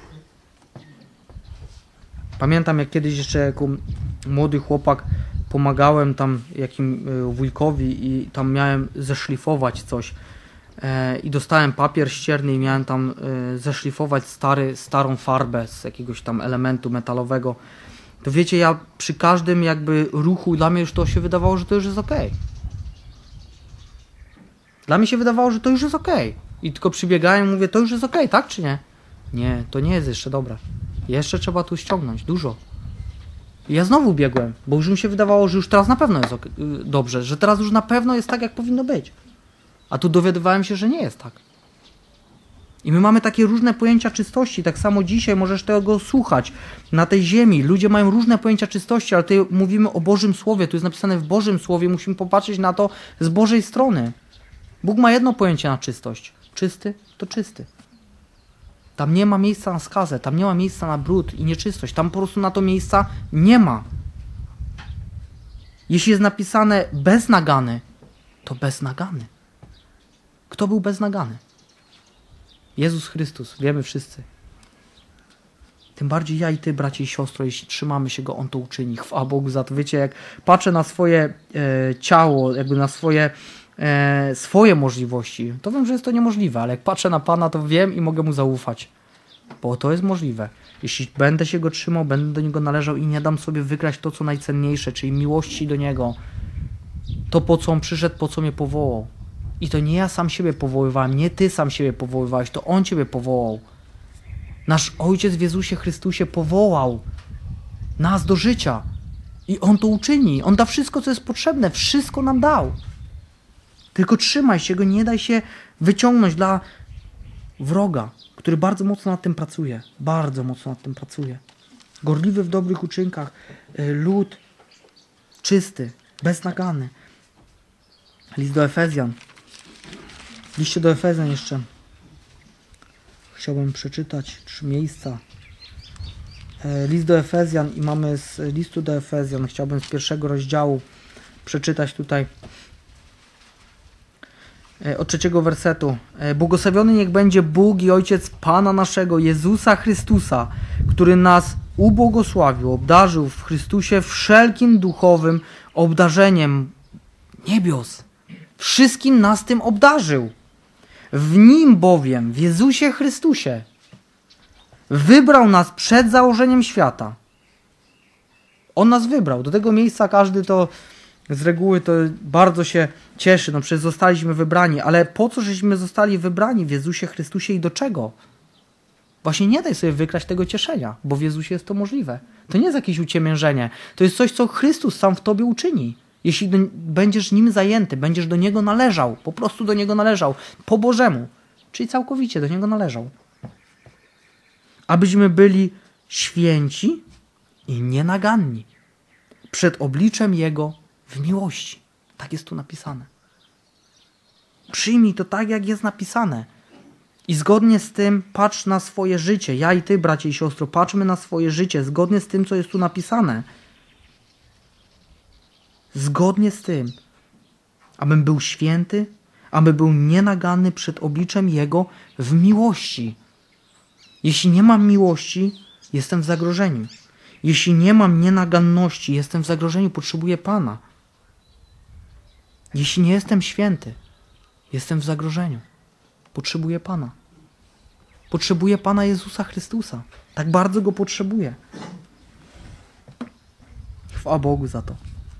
Pamiętam, jak kiedyś jeszcze jako młody chłopak pomagałem tam jakim wujkowi i tam miałem zeszlifować coś. I dostałem papier ścierny i miałem tam zeszlifować starą farbę z jakiegoś tam elementu metalowego. To wiecie, ja przy każdym jakby ruchu, dla mnie już to się wydawało, że to już jest okej. Dla mnie się wydawało, że to już jest okej. I tylko przybiegałem i mówię, to już jest okej, tak czy nie? Nie, to nie jest jeszcze dobre. Jeszcze trzeba tu ściągnąć, dużo. I ja znowu biegłem, bo już mi się wydawało, że już teraz na pewno jest dobrze, że teraz już na pewno jest tak, jak powinno być. A tu dowiadywałem się, że nie jest tak. I my mamy takie różne pojęcia czystości. Tak samo dzisiaj możesz tego słuchać. Na tej ziemi ludzie mają różne pojęcia czystości, ale tutaj mówimy o Bożym Słowie. Tu jest napisane w Bożym Słowie. Musimy popatrzeć na to z Bożej strony. Bóg ma jedno pojęcie na czystość. Czysty to czysty. Tam nie ma miejsca na skazę. Tam nie ma miejsca na brud i nieczystość. Tam po prostu na to miejsca nie ma. Jeśli jest napisane bez nagany, to bez nagany. Kto był beznagany? Jezus Chrystus, wiemy wszyscy. Tym bardziej ja i ty, bracie i siostro, jeśli trzymamy się Go, On to uczyni. Chwała Bogu za to. Wiecie, jak patrzę na swoje ciało, jakby na swoje możliwości, to wiem, że jest to niemożliwe, ale jak patrzę na Pana, to wiem i mogę Mu zaufać. Bo to jest możliwe. Jeśli będę się Go trzymał, będę do Niego należał i nie dam sobie wykraść to, co najcenniejsze, czyli miłości do Niego, to po co On przyszedł, po co mnie powołał. I to nie ja sam siebie powoływałem, nie ty sam siebie powoływałeś, to On ciebie powołał. Nasz Ojciec w Jezusie Chrystusie powołał nas do życia. I On to uczyni. On da wszystko, co jest potrzebne. Wszystko nam dał. Tylko trzymaj się Go, nie daj się wyciągnąć dla wroga, który bardzo mocno nad tym pracuje. Bardzo mocno nad tym pracuje. Gorliwy w dobrych uczynkach. Lud czysty, beznagany. List do Efezjan. W liście do Efezjan jeszcze chciałbym przeczytać 3 miejsca. List do Efezjan i mamy z listu do Efezjan, chciałbym z 1 rozdziału przeczytać tutaj od 3 wersetu. Błogosławiony niech będzie Bóg i Ojciec Pana naszego, Jezusa Chrystusa, który nas ubłogosławił, obdarzył w Chrystusie wszelkim duchowym obdarzeniem niebios. Wszystkim nas tym obdarzył. W Nim bowiem, w Jezusie Chrystusie, wybrał nas przed założeniem świata. On nas wybrał. Do tego miejsca każdy to z reguły to bardzo się cieszy. No przecież zostaliśmy wybrani. Ale po co żeśmy zostali wybrani w Jezusie Chrystusie i do czego? Właśnie nie daj sobie wykraść tego cieszenia, bo w Jezusie jest to możliwe. To nie jest jakieś uciemiężenie. To jest coś, co Chrystus sam w tobie uczyni. Jeśli będziesz Nim zajęty, będziesz do Niego należał, po prostu do Niego należał, po Bożemu, czyli całkowicie do Niego należał. Abyśmy byli święci i nienaganni przed obliczem Jego w miłości. Tak jest tu napisane. Przyjmij to tak, jak jest napisane. I zgodnie z tym patrz na swoje życie. Ja i ty, bracie i siostro, patrzmy na swoje życie zgodnie z tym, co jest tu napisane. Zgodnie z tym, abym był święty, aby był nienaganny przed obliczem Jego w miłości. Jeśli nie mam miłości, jestem w zagrożeniu. Jeśli nie mam nienaganności, jestem w zagrożeniu, potrzebuję Pana. Jeśli nie jestem święty, jestem w zagrożeniu. Potrzebuję Pana. Potrzebuję Pana Jezusa Chrystusa. Tak bardzo Go potrzebuję. Chwała Bogu za to.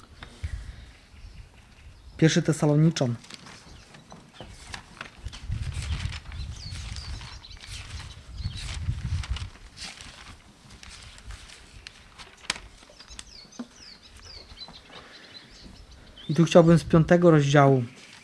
1 Tesaloniczan. I tu chciałbym z 5 rozdziału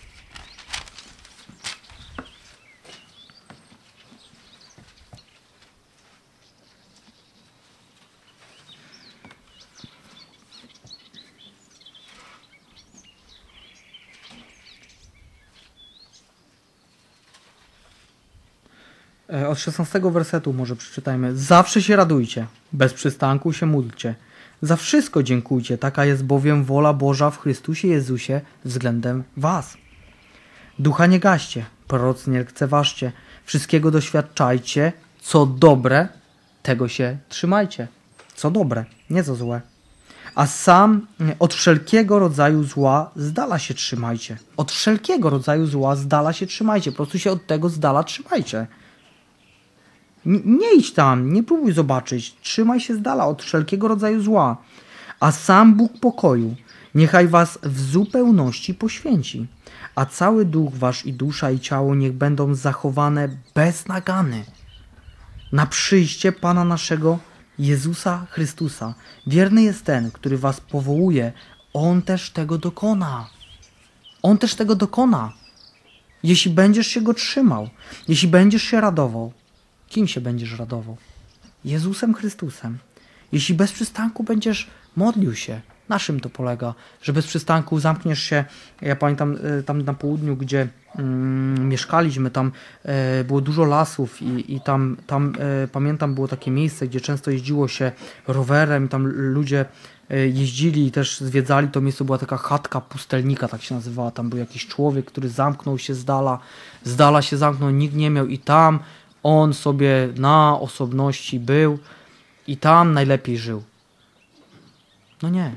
od 16 wersetu może przeczytajmy. Zawsze się radujcie, bez przystanku się módlcie. Za wszystko dziękujcie, taka jest bowiem wola Boża w Chrystusie Jezusie względem was. Ducha nie gaście, proroc nie lekceważcie, wszystkiego doświadczajcie, co dobre, tego się trzymajcie. Co dobre, nie co złe. A sam od wszelkiego rodzaju zła z dala się trzymajcie. Od wszelkiego rodzaju zła z dala się trzymajcie. Po prostu się od tego z dala trzymajcie. Nie idź tam, nie próbuj zobaczyć. Trzymaj się z dala od wszelkiego rodzaju zła. A sam Bóg pokoju niechaj was w zupełności poświęci. A cały duch wasz i dusza i ciało niech będą zachowane bez nagany. Na przyjście Pana naszego Jezusa Chrystusa. Wierny jest ten, który was powołuje. On też tego dokona. On też tego dokona. Jeśli będziesz się Go trzymał, jeśli będziesz się radował, kim się będziesz radował? Jezusem Chrystusem. Jeśli bez przystanku będziesz modlił się, na czym to polega? Że bez przystanku zamkniesz się, ja pamiętam tam na południu, gdzie mieszkaliśmy, tam było dużo lasów i tam pamiętam było takie miejsce, gdzie często jeździło się rowerem i tam ludzie jeździli i też zwiedzali to miejsce, była taka chatka pustelnika, tak się nazywała, tam był jakiś człowiek, który zamknął się z dala się zamknął, nikt nie miał i tam on sobie na osobności był i tam najlepiej żył. No nie.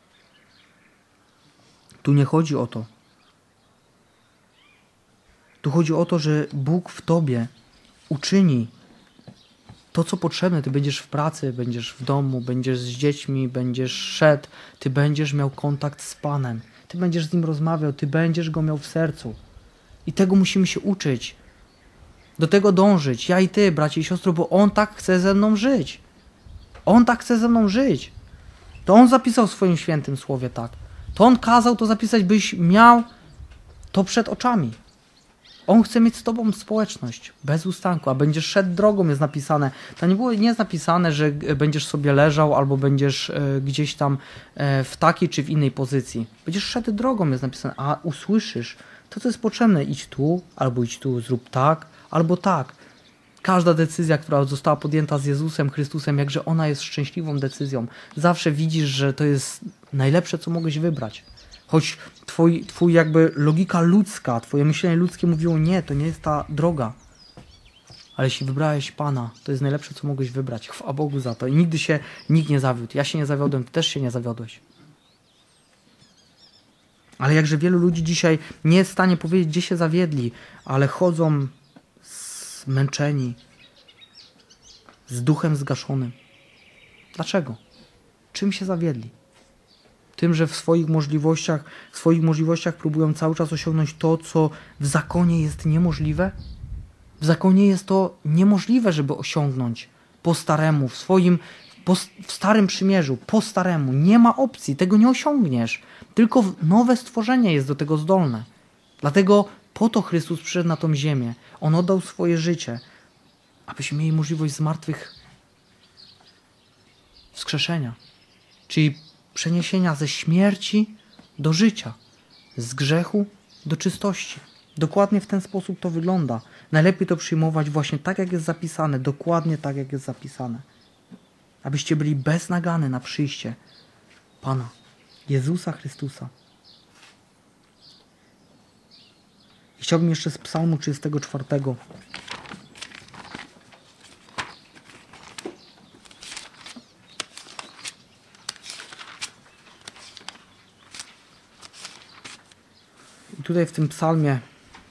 Tu nie chodzi o to. Tu chodzi o to, że Bóg w tobie uczyni to, co potrzebne. Ty będziesz w pracy, będziesz w domu, będziesz z dziećmi, będziesz szedł, ty będziesz miał kontakt z Panem. Ty będziesz z Nim rozmawiał, ty będziesz Go miał w sercu. I tego musimy się uczyć. Do tego dążyć. Ja i ty, bracie i siostro, bo On tak chce ze mną żyć. On tak chce ze mną żyć. To On zapisał w swoim świętym słowie tak. To On kazał to zapisać, byś miał to przed oczami. On chce mieć z tobą społeczność, bez ustanku, a będziesz szedł drogą, jest napisane. To nie jest napisane, że będziesz sobie leżał albo będziesz gdzieś tam w takiej czy w innej pozycji. Będziesz szedł drogą, jest napisane, a usłyszysz to, co jest potrzebne. Idź tu, albo idź tu, zrób tak, albo tak. Każda decyzja, która została podjęta z Jezusem Chrystusem, jakże ona jest szczęśliwą decyzją. Zawsze widzisz, że to jest najlepsze, co mogłeś wybrać. Choć twój jakby logika ludzka, twoje myślenie ludzkie mówiło, nie, to nie jest ta droga. Ale jeśli wybrałeś Pana, to jest najlepsze, co mogłeś wybrać. Chwała Bogu za to. I nigdy się nikt nie zawiódł. Ja się nie zawiodłem, ty też się nie zawiodłeś. Ale jakże wielu ludzi dzisiaj nie jest w stanie powiedzieć, gdzie się zawiedli, ale chodzą zmęczeni, z duchem zgaszonym. Dlaczego? Czym się zawiedli? Tym, że w swoich możliwościach próbują cały czas osiągnąć to, co w zakonie jest niemożliwe? W zakonie jest to niemożliwe, żeby osiągnąć po staremu, w starym przymierzu, po staremu. Nie ma opcji, tego nie osiągniesz. Tylko nowe stworzenie jest do tego zdolne. Dlatego Po to Chrystus przyszedł na tą ziemię. On oddał swoje życie, abyśmy mieli możliwość zmartwych wskrzeszenia, czyli przeniesienia ze śmierci do życia, z grzechu do czystości. Dokładnie w ten sposób to wygląda. Najlepiej to przyjmować właśnie tak, jak jest zapisane, dokładnie tak, jak jest zapisane. Abyście byli beznagany na przyjście Pana Jezusa Chrystusa. I chciałbym jeszcze z Psalmu 34. I tutaj w tym psalmie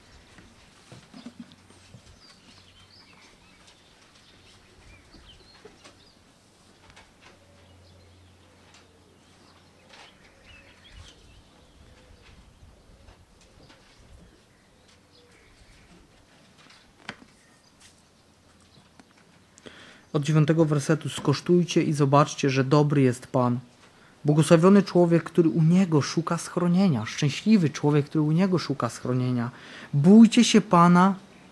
od 9 wersetu: skosztujcie i zobaczcie, że dobry jest Pan. Błogosławiony człowiek, który u Niego szuka schronienia. Szczęśliwy człowiek, który u Niego szuka schronienia. Bójcie się Pana,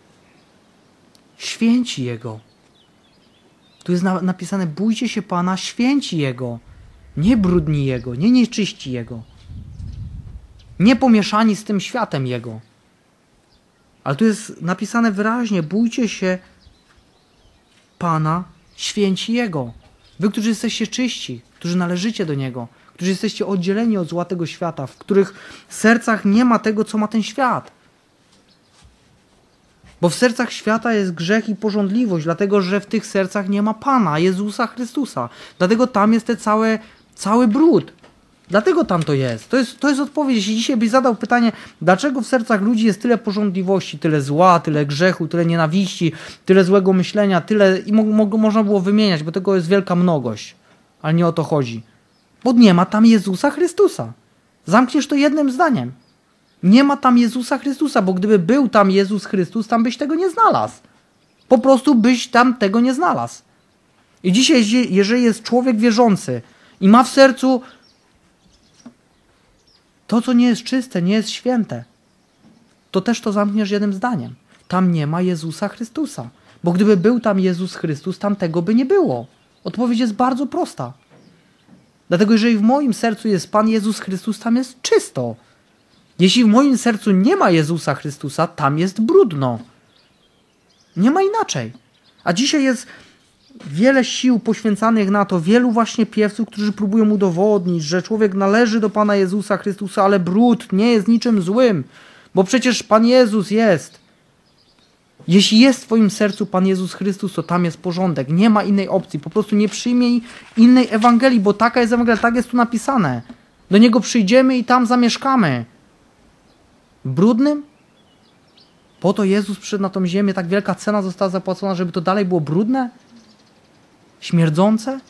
święci Jego. Tu jest napisane: bójcie się Pana, święci Jego. Nie brudni Jego, nie nieczyści Jego. Nie pomieszani z tym światem Jego. Ale tu jest napisane wyraźnie: bójcie się Pana, święci Jego. Wy, którzy jesteście czyści, którzy należycie do Niego, którzy jesteście oddzieleni od zła tego świata, w których sercach nie ma tego, co ma ten świat. Bo w sercach świata jest grzech i pożądliwość, dlatego że w tych sercach nie ma Pana, Jezusa Chrystusa. Dlatego tam jest ten cały brud. Dlatego tam to jest. To jest odpowiedź. Jeśli dzisiaj byś zadał pytanie, dlaczego w sercach ludzi jest tyle pożądliwości, tyle zła, tyle grzechu, tyle nienawiści, tyle złego myślenia, tyle i można było wymieniać, bo tego jest wielka mnogość. Ale nie o to chodzi. Bo nie ma tam Jezusa Chrystusa. Zamkniesz to jednym zdaniem. Nie ma tam Jezusa Chrystusa, bo gdyby był tam Jezus Chrystus, tam byś tego nie znalazł. Po prostu byś tam tego nie znalazł. I dzisiaj, jeżeli jest człowiek wierzący i ma w sercu to, co nie jest czyste, nie jest święte, to też to zamkniesz jednym zdaniem. Tam nie ma Jezusa Chrystusa. Bo gdyby był tam Jezus Chrystus, tam tego by nie było. Odpowiedź jest bardzo prosta. Dlatego jeżeli w moim sercu jest Pan Jezus Chrystus, tam jest czysto. Jeśli w moim sercu nie ma Jezusa Chrystusa, tam jest brudno. Nie ma inaczej. A dzisiaj jest wiele sił poświęcanych na to, wielu właśnie piewców, którzy próbują udowodnić, że człowiek należy do Pana Jezusa Chrystusa, ale brud nie jest niczym złym, bo przecież Pan Jezus jest. Jeśli jest w twoim sercu Pan Jezus Chrystus, to tam jest porządek. Nie ma innej opcji. Po prostu nie przyjmij innej Ewangelii, bo taka jest Ewangelia, tak jest tu napisane. Do Niego przyjdziemy i tam zamieszkamy. Brudnym? Po to Jezus przyszedł na tą ziemię, tak wielka cena została zapłacona, żeby to dalej było brudne? Śmierdzące?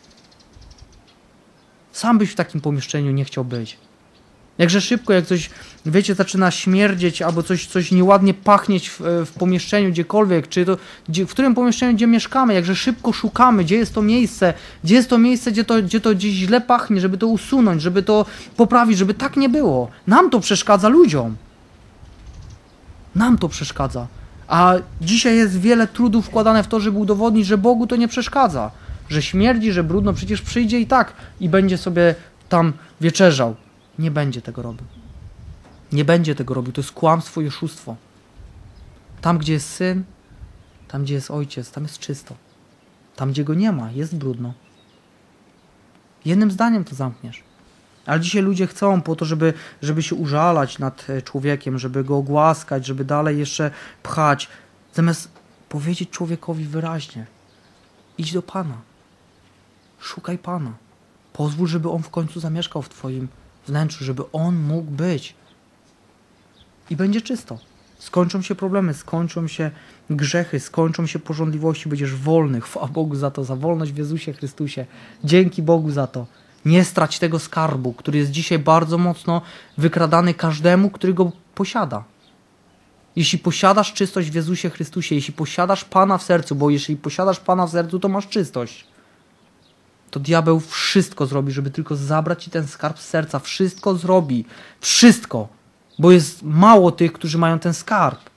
Sam byś w takim pomieszczeniu nie chciał być. Jakże szybko, jak coś, wiecie, zaczyna śmierdzieć albo coś nieładnie pachnieć w pomieszczeniu gdziekolwiek, czy to, w którym pomieszczeniu, gdzie mieszkamy, jakże szybko szukamy, gdzie jest to miejsce, gdzie to gdzieś źle pachnie, żeby to usunąć, żeby to poprawić, żeby tak nie było. Nam to przeszkadza, ludziom. Nam to przeszkadza. A dzisiaj jest wiele trudu wkładane w to, żeby udowodnić, że Bogu to nie przeszkadza. Że śmierdzi, że brudno, przecież przyjdzie i tak i będzie sobie tam wieczerzał. Nie będzie tego robił. Nie będzie tego robił. To jest kłamstwo i oszustwo. Tam, gdzie jest Syn, tam, gdzie jest Ojciec, tam jest czysto. Tam, gdzie Go nie ma, jest brudno. Jednym zdaniem to zamkniesz. Ale dzisiaj ludzie chcą po to, żeby się użalać nad człowiekiem, żeby go ogłaskać, żeby dalej jeszcze pchać. Zamiast powiedzieć człowiekowi wyraźnie: idź do Pana. Szukaj Pana. Pozwól, żeby On w końcu zamieszkał w twoim wnętrzu, żeby On mógł być. I będzie czysto. Skończą się problemy, skończą się grzechy, skończą się pożądliwości, będziesz wolny. Chwała Bogu za to, za wolność w Jezusie Chrystusie. Dzięki Bogu za to. Nie strać tego skarbu, który jest dzisiaj bardzo mocno wykradany każdemu, który go posiada. Jeśli posiadasz czystość w Jezusie Chrystusie, jeśli posiadasz Pana w sercu, bo jeśli posiadasz Pana w sercu, to masz czystość, to diabeł wszystko zrobi, żeby tylko zabrać ci ten skarb z serca. Wszystko zrobi. Wszystko. bo jest mało tych, którzy mają ten skarb.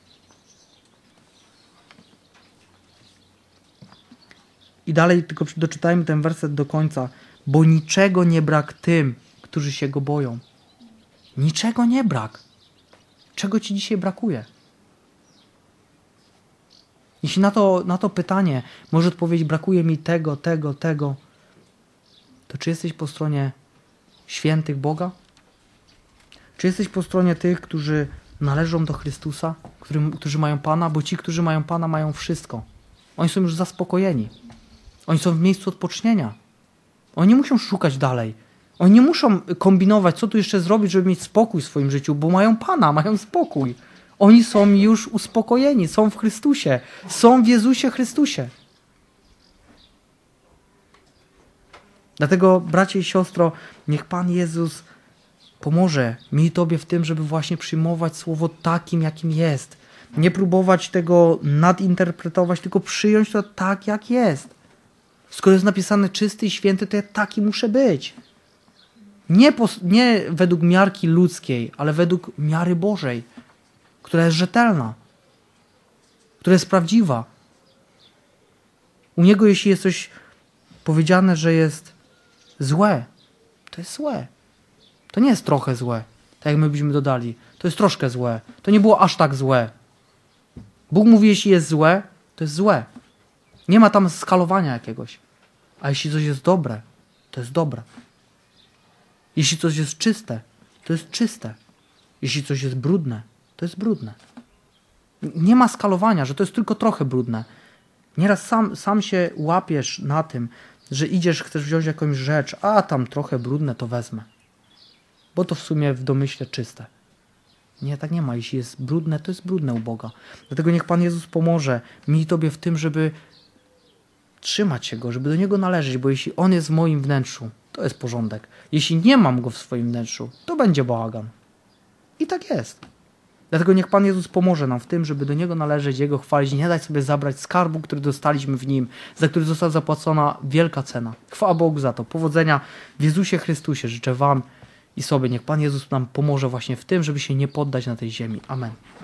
I dalej tylko doczytajmy ten werset do końca. Bo niczego nie brak tym, którzy się Go boją. Niczego nie brak. Czego ci dzisiaj brakuje? Jeśli na to pytanie może odpowiedzieć, brakuje mi tego, to czy jesteś po stronie świętych Boga? Czy jesteś po stronie tych, którzy należą do Chrystusa, którzy mają Pana? Bo ci, którzy mają Pana, mają wszystko. Oni są już zaspokojeni. Oni są w miejscu odpocznienia. Oni nie muszą szukać dalej. Oni nie muszą kombinować, co tu jeszcze zrobić, żeby mieć spokój w swoim życiu, bo mają Pana, mają spokój. Oni są już uspokojeni, są w Chrystusie, są w Jezusie Chrystusie. Dlatego, bracie i siostro, niech Pan Jezus pomoże mi i Tobie w tym, żeby właśnie przyjmować Słowo takim, jakim jest. Nie próbować tego nadinterpretować, tylko przyjąć to tak, jak jest. Skoro jest napisane czysty i święty, to ja taki muszę być. Nie według miarki ludzkiej, ale według miary Bożej, która jest rzetelna, która jest prawdziwa. U Niego, jeśli jest coś powiedziane, że jest złe, to jest złe. To nie jest trochę złe, tak jak my byśmy dodali. To jest troszkę złe. To nie było aż tak złe. Bóg mówi, jeśli jest złe, to jest złe. Nie ma tam skalowania jakiegoś. A jeśli coś jest dobre, to jest dobre. Jeśli coś jest czyste, to jest czyste. Jeśli coś jest brudne, to jest brudne. Nie ma skalowania, że to jest tylko trochę brudne. Nieraz sam się łapiesz na tym, że idziesz, chcesz wziąć jakąś rzecz, a tam trochę brudne, to wezmę. Bo to w sumie w domyśle czyste. Nie, tak nie ma. Jeśli jest brudne, to jest brudne u Boga. Dlatego niech Pan Jezus pomoże mi i Tobie w tym, żeby trzymać się Go, żeby do Niego należeć, bo jeśli On jest w moim wnętrzu, to jest porządek. Jeśli nie mam Go w swoim wnętrzu, to będzie bałagan. I tak jest. Dlatego niech Pan Jezus pomoże nam w tym, żeby do Niego należeć, Jego chwalić, nie dać sobie zabrać skarbu, który dostaliśmy w Nim, za który została zapłacona wielka cena. Chwała Bogu za to. Powodzenia w Jezusie Chrystusie życzę Wam i sobie. Niech Pan Jezus nam pomoże właśnie w tym, żeby się nie poddać na tej ziemi. Amen.